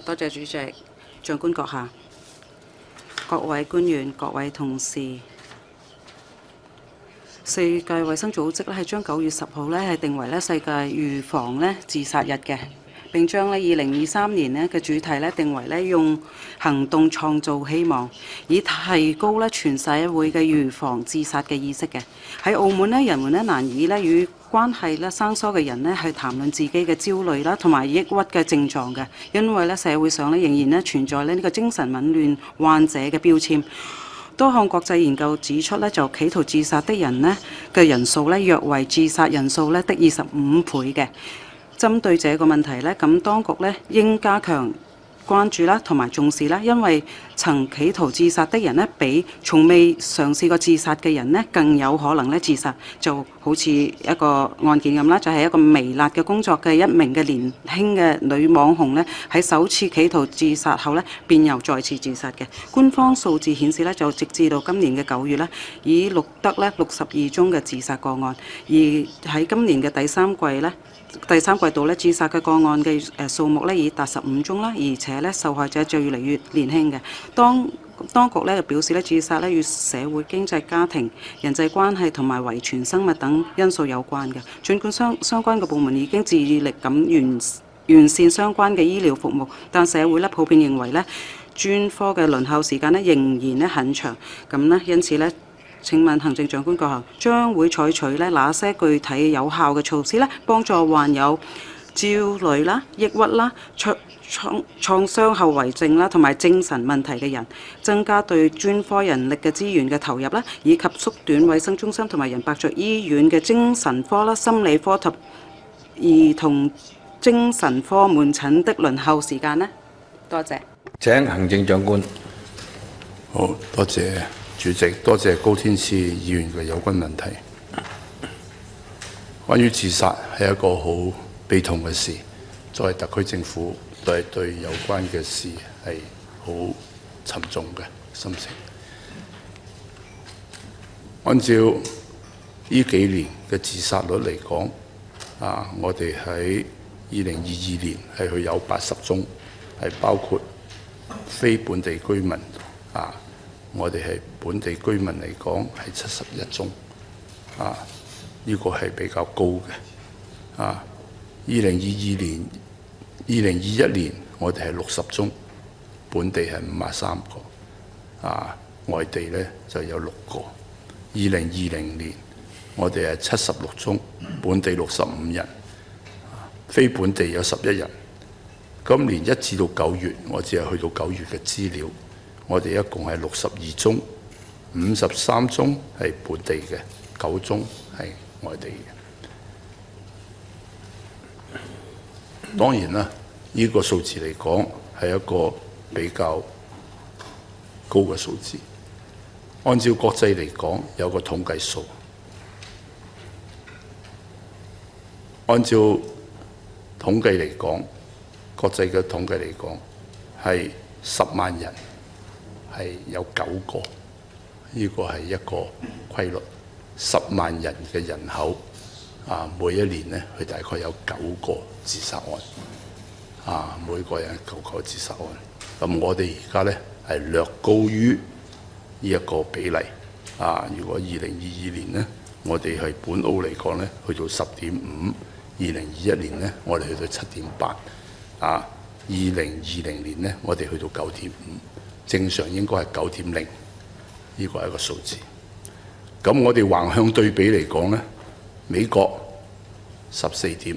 多謝主席、長官閣下、各位官員、各位同事。世界衛生組織咧係將9月10號咧係定為咧世界預防咧自殺日嘅，並將咧2023年咧嘅主題咧定為咧用行動創造希望，以提高咧全社會嘅預防自殺嘅意識嘅。喺澳門咧，人們咧難以咧與關係咧生疏嘅人咧去談論自己嘅焦慮啦，同埋抑鬱嘅症狀嘅，因為咧社會上咧仍然咧存在咧呢個精神紊亂患者嘅標籤。多項國際研究指出咧，就企圖自殺的人呢嘅人數咧，約為自殺人數咧的25倍嘅。針對這個問題咧，咁當局咧應加強關注啦，同埋重視啦，因為曾企圖自殺的人呢，比從未嘗試過自殺嘅人呢，更有可能咧自殺。就好似一個案件咁啦，就係一個微辣嘅工作嘅一名嘅年輕嘅女網紅呢，喺首次企圖自殺後呢，便又再次自殺嘅。官方數字顯示呢，就直至到今年嘅9月呢，已錄得呢62宗嘅自殺個案，而喺今年嘅第三季度咧，自殺嘅個案嘅數目咧已達15宗啦，而且咧受害者就越嚟越年輕嘅。當局咧就表示咧，自殺咧與社會、經濟、家庭、人際關係同埋遺傳生物等因素有關嘅。儘管相關嘅部門已經致力咁完善相關嘅醫療服務，但社會咧普遍認為咧專科嘅輪候時間咧仍然咧很長。咁咧，因此咧，請問行政長官閣下將會採取咧哪些具體有效嘅措施咧，幫助患有焦慮啦、抑鬱啦、創傷後遺症啦同埋精神問題嘅人，增加對專科人力嘅資源嘅投入啦，以及縮短衛生中心同埋仁伯爵醫院嘅精神科啦、心理科及兒童精神科門診的輪候時間呢？多謝。 請行政長官。 好，多謝主席，多謝高天賜議員嘅有關問題。關於自殺係一個好悲痛嘅事，作為特區政府都係對有關嘅事係好沉重嘅心情。按照呢幾年嘅自殺率嚟講，我哋喺2022年係去有80宗，係包括非本地居民我哋係本地居民嚟講係71宗，呢個係比較高嘅。2021年我哋係60宗，本地係53個，外地咧就有6個。2020年我哋係76宗，本地65人，非本地有11人。今年1至到9月，我只係去到9月嘅資料，我哋一共係62宗，53宗係本地嘅，9宗係外地嘅。當然啦，呢個數字嚟講係一個比較高嘅數字。按照國際嚟講，有個統計數，按照統計嚟講，國際嘅統計嚟講係10萬人係有9個，呢個係一個規律。10萬人嘅人口每一年咧，佢大概有9個自殺案，每個人9個自殺案。咁我哋而家咧係略高於呢一個比例。如果2022年咧，我哋係本澳嚟講咧，去到10.5；2021年咧，我哋去到7.8；2020年咧，我哋去到9.5，正常應該係9.0，呢個係一個數字。咁我哋橫向對比嚟講咧，美國14.5，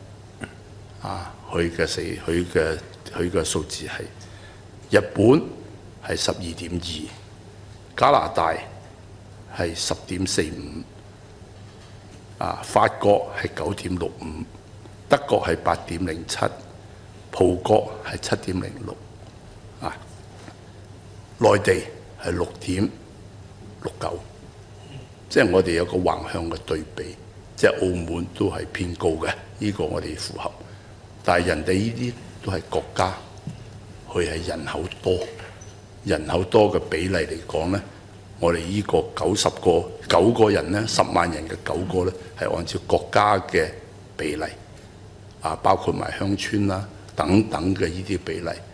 佢嘅數字係，日本係12.2，加拿大係10.45，法國係9.65，德國係8.07，葡國係7.06，內地係6.69。即係我哋有個橫向嘅對比，即係澳門都係偏高嘅，呢個我哋符合。但係人哋呢啲都係國家，佢係人口多嘅比例嚟講咧，我哋呢個9個人咧，10萬人嘅9個咧，係按照國家嘅比例，包括埋鄉村啦等等嘅呢啲比例。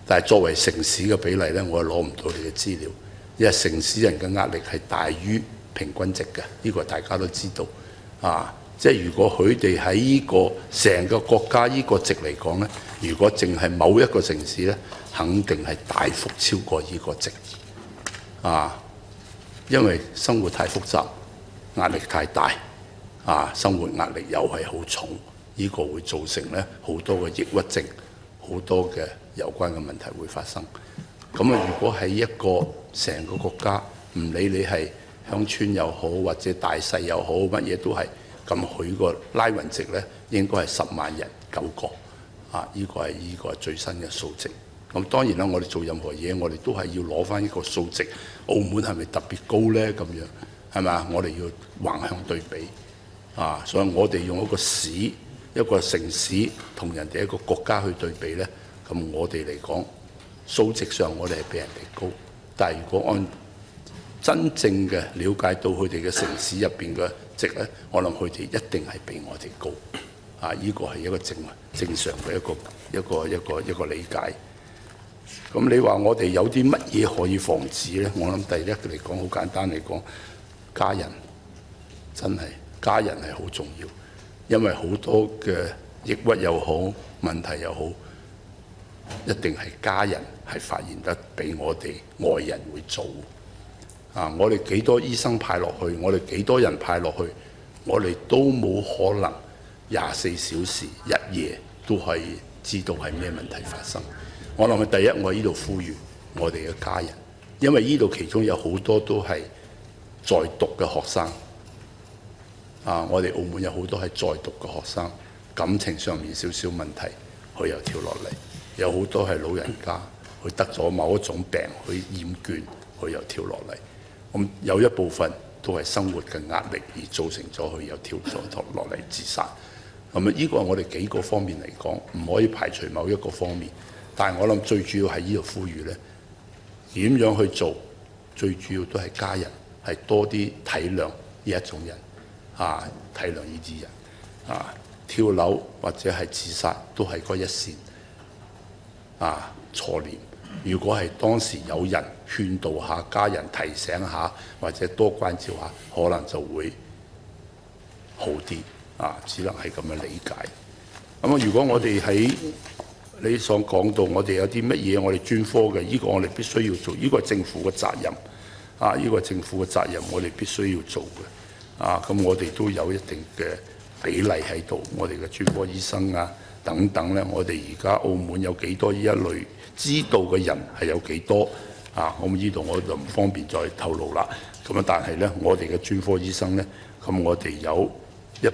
但係作為城市嘅比例呢，我係攞唔到你嘅資料，因為城市人嘅壓力係大於平均值嘅，呢個大家都知道啊。即係如果佢哋喺呢個成個國家呢個值嚟講呢，如果淨係某一個城市呢，肯定係大幅超過呢個值啊，因為生活太複雜，壓力太大啊，生活壓力又係好重，呢個會造成呢好多嘅抑鬱症，好多嘅有關嘅問題會發生。咁啊，如果喺一個成個國家，唔理你係鄉村又好，或者大細又好，乜嘢都係。咁佢個拉勻值呢，應該係10萬人9個，啊！呢個係最新嘅數值。咁當然啦，我哋做任何嘢，我哋都係要攞翻呢個數值。澳門係咪特別高呢？咁樣係咪啊？我哋要橫向對比，啊！所以我哋用一個市、一個城市同人哋一個國家去對比呢。咁我哋嚟講，數值上我哋係比人哋高。但係如果按真正嘅了解到佢哋嘅城市入邊嘅值咧，我諗佢哋一定係比我哋高，啊！呢個係一個正常嘅一個理解。咁你話我哋有啲乜嘢可以防止咧？我諗第一嚟講，好簡單嚟講，家人真係家人係好重要，因為好多嘅抑鬱又好，問題又好，一定係家人係發現得比我哋外人會早。啊！我哋幾多醫生派落去，我哋幾多人派落去，我哋都冇可能24小時一夜都係知道係咩問題發生。我諗第一，我喺呢度呼籲我哋嘅家人，因為呢度其中有好多都係在讀嘅學生。啊！我哋澳門有好多係在讀嘅學生，感情上面少少問題，佢又跳落嚟；有好多係老人家，佢得咗某一種病，佢厭倦，佢又跳落嚟。咁有一部分都係生活嘅壓力而造成咗佢又跳咗落嚟自殺。咁啊，呢個我哋幾個方面嚟講，唔可以排除某一個方面。但係我諗最主要係呢度呼籲呢，點樣去做？最主要都係家人係多啲體諒呢一種人，啊，體諒呢啲人，啊，跳樓或者係自殺都係嗰一線，啊，錯念。如果係當時有人勸導下家人、提醒下，或者多關照下，可能就會好啲。啊，只能係咁樣理解。咁啊，如果我哋喺你所講到，我哋有啲乜嘢我哋專科嘅，呢個我哋必須要做，呢個係政府嘅責任。啊，呢個係政府嘅責任，我哋必須要做嘅。啊，咁我哋都有一定嘅比例喺度，我哋嘅專科醫生啊等等咧，我哋而家澳門有幾多呢一類知道嘅人係有幾多啊？咁呢度我就唔方便再透露啦。咁啊，但係咧，我哋嘅專科醫生咧，咁我哋有100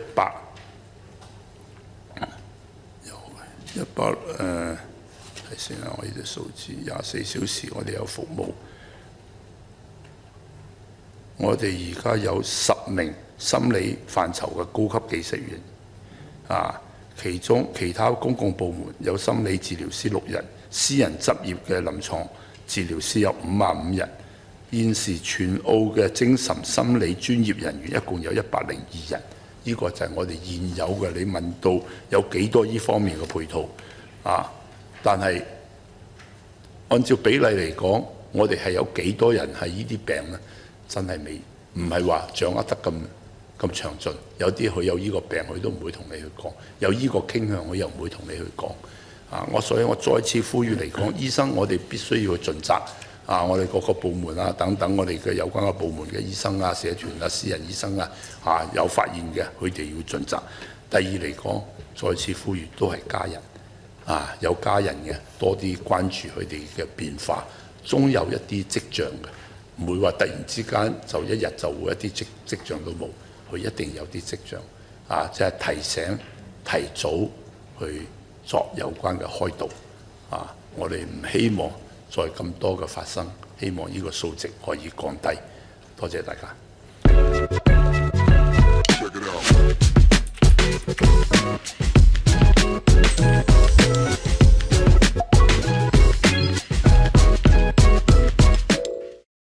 睇先啊！我呢啲數字24小時我哋有服務，我哋而家有10名心理範疇嘅高級技術員啊，其中其他公共部門有心理治療師6人，私人執業嘅臨床治療師有55人。現時全澳嘅精神心理專業人員一共有102人。呢個就係我哋現有嘅。你問到有幾多呢方面嘅配套啊？但係按照比例嚟講，我哋係有幾多人係呢啲病呢？真係唔係話掌握得咁詳盡。有啲佢有呢個病，佢都唔會同你去講；有呢個傾向，佢又唔會同你去講。啊！所以我再次呼籲嚟講，醫生我哋必須要去盡責。啊！我哋各個部門啊，等等，我哋嘅有關嘅部門嘅醫生啊、社團啊、私人醫生啊，有發現嘅，佢哋要盡責。第二嚟講，再次呼籲都係家人啊，有家人嘅多啲關注佢哋嘅變化，終有一啲跡象嘅，唔會話突然之間就一日就會一啲跡象都冇，佢一定有啲跡象啊，即係提醒、提早去作有關嘅開導啊！我哋唔希望再咁多嘅發生，希望呢個數值可以降低。多謝大家。Check it out.